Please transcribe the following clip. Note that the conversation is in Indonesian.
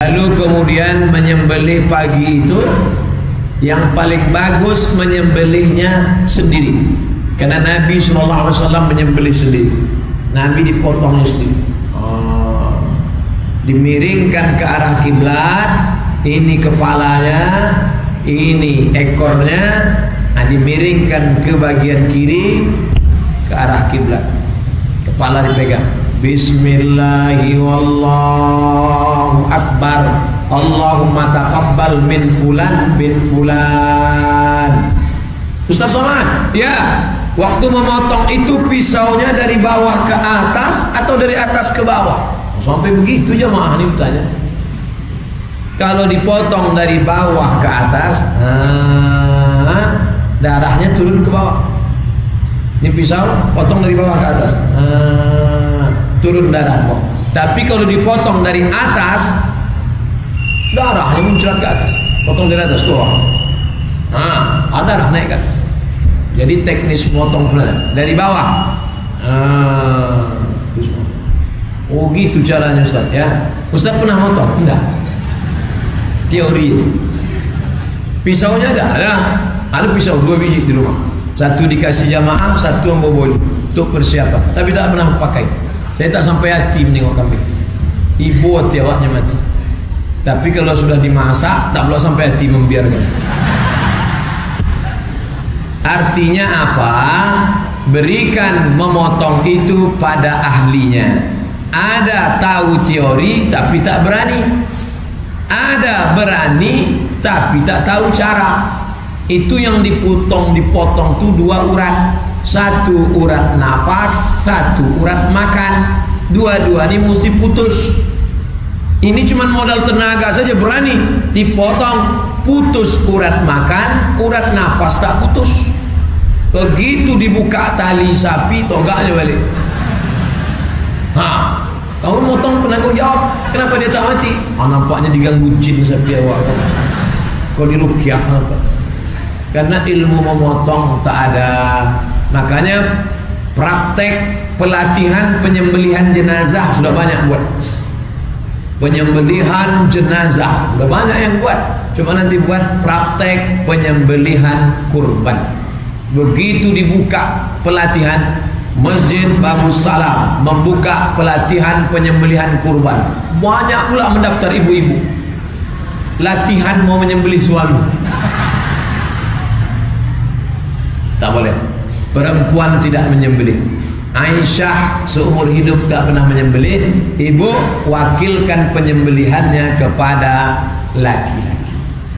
Lalu kemudian menyembelih pagi itu yang paling bagus menyembelihnya sendiri, karena Nabi SAW menyembelih sendiri. Nabi dipotongnya sendiri, dimiringkan ke arah kiblat. Ini kepalanya, ini ekornya, dimiringkan ke bagian kiri ke arah kiblat. Kepala dipegang. Bismillahi wallahu akbar. Allahumma taqabbal min fulan bin fulan. Ustaz Somad, ya, waktu memotong itu pisaunya dari bawah ke atas atau dari atas ke bawah? Sampai begitu jamaah ini bertanya. Kalau dipotong dari bawah ke atas, darahnya turun ke bawah. Ini pisau potong dari bawah ke atas, turun darah. Tapi kalau dipotong dari atas, darahnya muncrat ke atas. Potong dari atas ke bawah, ada darah naik ke atas. Jadi teknis potong dari bawah. Oh gitu caranya Ustaz ya. Ustaz pernah motong? Enggak. Teori. Pisaunya ada pisau 2 biji di rumah. Satu dikasih jamaah, satu membobol untuk persiapan. Tapi tak pernah pakai. Saya tak sampai hati menengok kambing. Ibu hati awaknya mati. Tapi kalau sudah dimasak, tak perlu sampai hati membiarkan. Artinya apa? Berikan memotong itu pada ahlinya. Ada tahu teori tapi tak berani. Ada berani tapi tak tahu cara. Itu yang dipotong tuh 2 urat. 1 urat napas, 1 urat makan. Dua-dua ini mesti putus. Ini cuma modal tenaga saja berani dipotong. Putus urat makan, urat napas tak putus. Begitu dibuka tali sapi, togaknya balik. Kau motong penanggung jawab. Kenapa dia tak mati? Nampaknya diganggu jin sapi awak. Kau dirukyah kenapa? Karena ilmu memotong tak ada. Makanya praktek pelatihan penyembelihan jenazah sudah banyak buat. Penyembelihan jenazah sudah banyak yang buat. Cuma nanti buat praktek penyembelihan kurban. Begitu dibuka pelatihan, Masjid Babus Salam membuka pelatihan penyembelihan kurban. Banyak pula mendaftar ibu-ibu. Latihan mau menyembelih suami. Tak boleh. Perempuan tidak menyembelih. Aisyah seumur hidup tak pernah menyembelih. Ibu wakilkan penyembelihannya kepada laki-laki.